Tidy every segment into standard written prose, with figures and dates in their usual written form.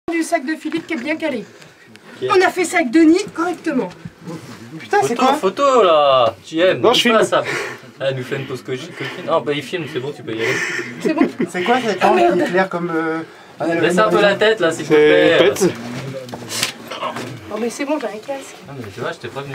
Du sac de Philippe qui est bien calé. Okay. On a fait ça avec Denis correctement. Putain, c'est quoi? Photo là! JM, non, je filme ça. Elle nous fait une pause copine. Non, bah il filme, c'est bon, tu peux y aller. C'est bon? C'est quoi cette lampe qui éclaire comme. Laisse un peu la tête là, s'il te plaît. Oh, mais c'est bon, j'ai un casque. Ah, mais tu vois, je t'ai prévenu.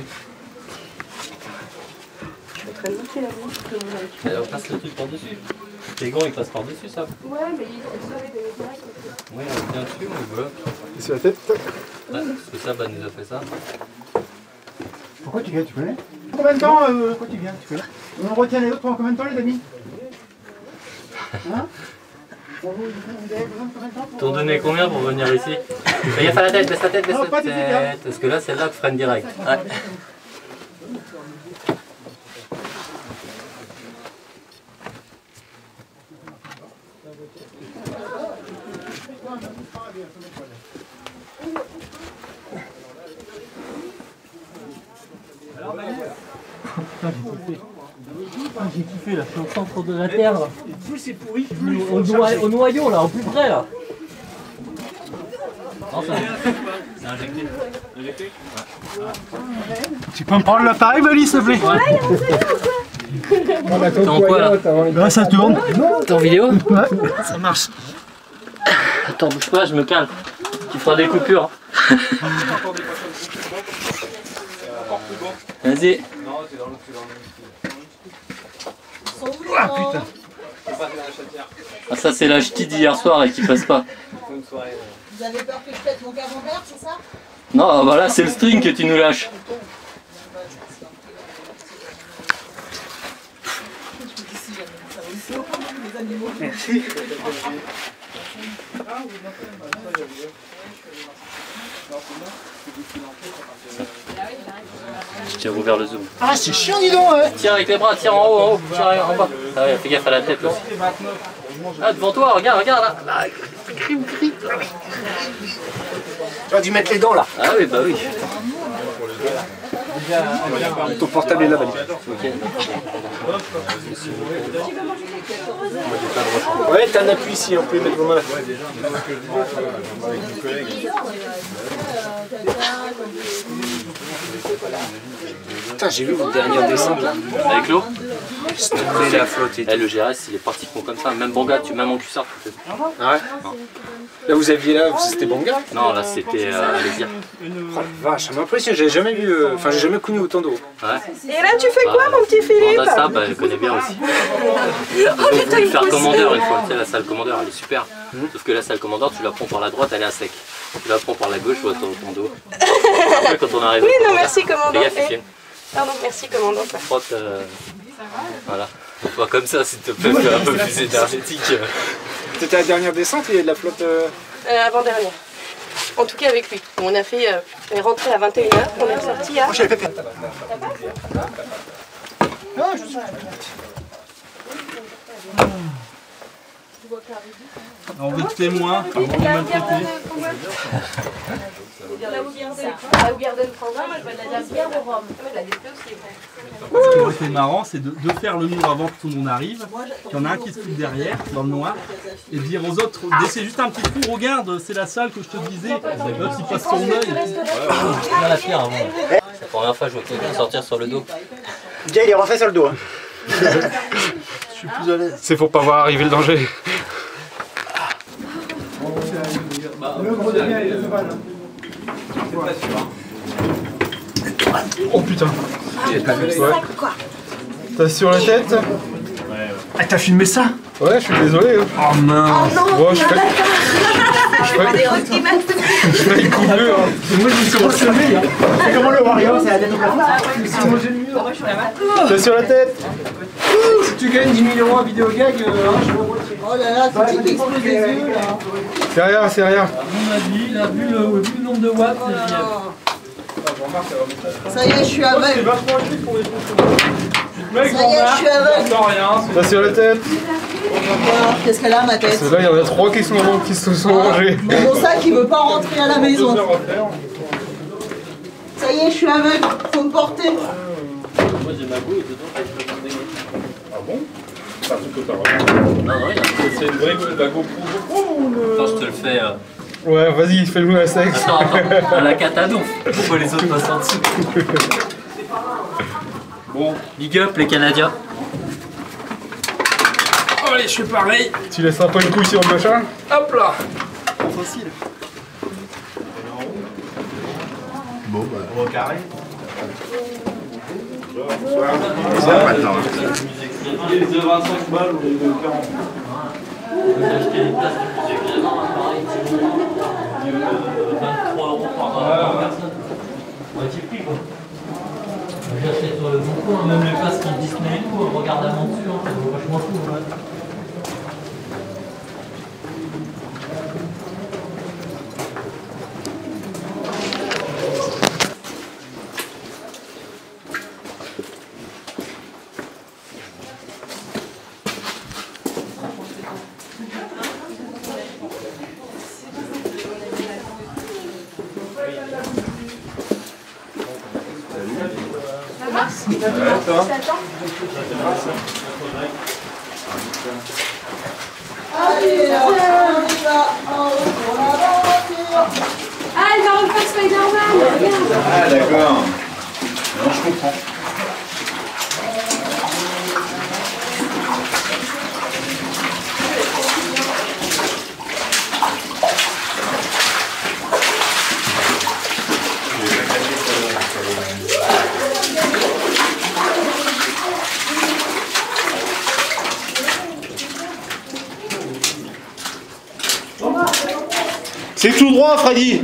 Je suis en train de monter la voix. Alors, passe le truc par-dessus. Les gants, ils passent par-dessus, ça. Ouais, mais il serait de direct. Oui, on est bien dessus, mais voilà. Et sur la tête? Ouais, parce que ça, bah, nous a fait ça. Pourquoi tu viens, tu connais? Combien de temps pourquoi tu viens, tu connais? On retient les autres pendant combien de temps, les amis? Hein? T'en donnais combien pour venir ici? Fais gaffe à la tête, baisse la tête, baisse la tête. Parce que là, celle-là, tu freines direct. Ouais. J'ai kiffé là, je suis au centre de la terre là. Plus c'est pourri, au noyau là, au plus près là. Non, c'est injecté. Injecté? Tu peux me prendre l'appareil, Bali, s'il te plaît? Ouais. T'es en quoi là? Là, ça tourne. T'es en vidéo? Ouais, ça marche. Attends, bouge pas, je me calme. Tu feras des coupures. Vas-y. Ah putain. Ah, ça c'est la ch'ti d'hier soir et qui passe pas. Vous avez peur que je pète mon camembert, c'est ça? Non, bah là c'est le string que tu nous lâches. Merci. Je t'ai rouvert le zoom. Ah, c'est chiant, dis donc, ouais. Tire avec les bras, tire en haut, tire en bas. Ah ouais, fais gaffe à la tête aussi. Ah, devant toi, regarde, regarde là. Tu as dû mettre les dents là. Ah oui, bah oui. Ton portable est là, Bali. Ok. Ouais, t'as un appui ici, on peut mettre vos mains là. Putain, j'ai vu votre dernière descente là. Avec l'eau? C'était la flotte et tout. Le GRS, il est pratiquement comme ça. Même Banga, même en cuissard, tu fais. Ah ouais? Là, vous aviez là, c'était Banga? Non, là c'était Lézir. Oh la vache, ça m'impressionne, j'ai jamais vu, enfin j'ai jamais connu autant d'eau. Ouais. Et là, tu fais quoi, mon petit Philippe? Ça, bah, elle connaît bien aussi. Oh, mais On peut faire commandeur une fois. Tu sais, la salle commandeur, elle est super. Sauf que la salle commandeur, tu la prends par la droite, elle est à sec. Tu la prends par la gauche, tu vois ton dos. Après, quand on arrive. Oui, non, merci, commandant. Les gars, filme. Pardon, merci, commandant. Frotte. Voilà. Pas comme ça, s'il te plaît, un peu plus énergétique. C'était la dernière descente, il y a de la flotte. Avant-dernière. En tout cas avec lui. On a fait, on est rentré à 21h, on est ressorti à... Moi j'avais fait. Ah, je suis... On veut te témoin, pardon de maltraiter. Là où Garden prendra, moi je vais la bière au rhum. La DP aussi. Ce qui aurait été marrant, c'est de faire le mur avant que tout le monde arrive, qu'il y en a un qui se fout derrière, dans le noir, et dire aux autres, laissez juste un petit trou, regarde, c'est la salle que je te disais, l'autre il passe son œil. Regarde la pierre avant. C'est la première fois que je vois quelqu'un sortir sur le dos. Bien, il est refait sur le dos. Hein. Je suis plus à l'aise. C'est pour pas voir arriver le danger. Oh putain. Ouais. T'as sur la tête? Ouais. Ah, t'as filmé ça? Ouais, je suis désolé. Hein. Oh mince. Bon, je fais une coupe bleue. Hein. Moi, je me suis ressemé. C'est comment le Wario? C'est la tête au plafond? T'as sur la tête? Si tu gagnes 10 000 € à vidéo gag, Oh là là, faut que tu exploses les yeux là. c'est rien, c'est rien. À mon avis, il a vu le nombre de watts. Ça y est, je suis aveugle. C'est vachement utile pour les choses. Ça y est, je suis aveugle. T'as sur la tête? Qu'est-ce qu'elle a ma tête? Là, il y en a 3 qui se sont rangés. Mon sac il veut pas rentrer à la maison. Ça y est, je suis aveugle. Faut me porter. Moi j'ai ma bouille dedans. Ah bon? C'est un truc que t'as vraiment. Non, non, C'est une vraie GoPro ou Quand je te le fais. Ouais, vas-y, fais-nous un sexe. Attends, la catadon. Pourquoi les autres passent en dessous? Bon, big up les Canadiens. Oh, allez, je fais pareil. Tu laisseras pas une couille sur le machin? Hop là. Facile. Bon, bah. Au carré. Ça maintenant. Les de 25 balles ou les de 40. J'ai acheté les places du musée Grévin, pareil, 23 € par personne. Moitié prix quoi. J'achète sur le bon coin, même les places qui Disney et tout, regarde avant dessus, hein, c'est vachement fou. Ouais. Allez, on y va, pour l'aventure. Ah, il va refaire Spider-Man, regarde. Ah, d'accord. Non, je comprends. C'est tout droit, Freddy.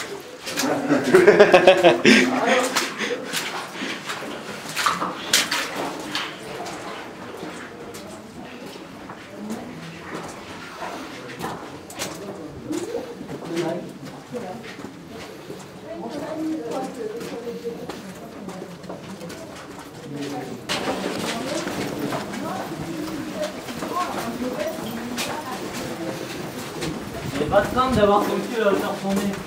J'ai pas de crainte d'avoir ton cul à hauteur de ton nez.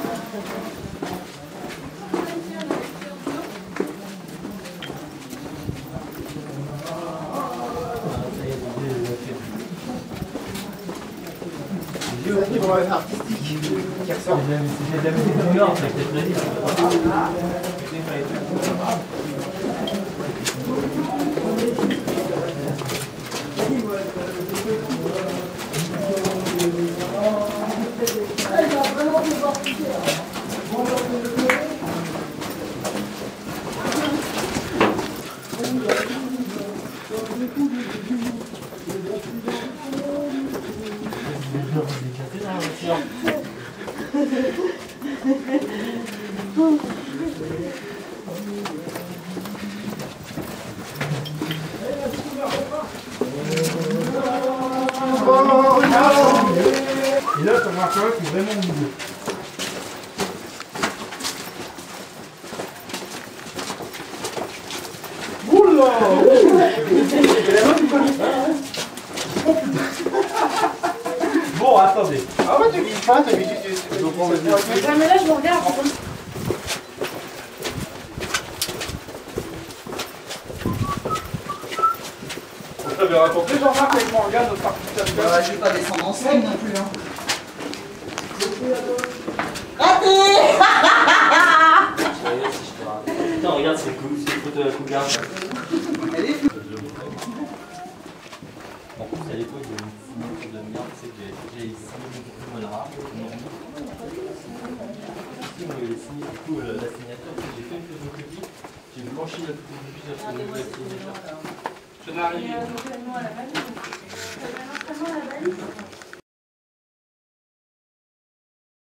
Et là, t'en as un qui est vraiment au milieu. Oula! Bon, attendez. Ah ouais, tu vis pas, tu vis Mais là, je me regarde. On t'avait raconté, Jean-Marc, avec mon regard, notre participation. Je vais pas descendre en scène non plus. Hein. Raté. Putain, regarde, c'est cool, c'est le photo de la cougar. En plus, à l'époque, il y avait une signature de merde, c'est que j'ai signé beaucoup de rare. Ici, on avait signé du coup la signature, j'ai fait une photocopie, j'ai blanchi la photocopie, j'ai fait une nouvelle signature. Je n'arrive.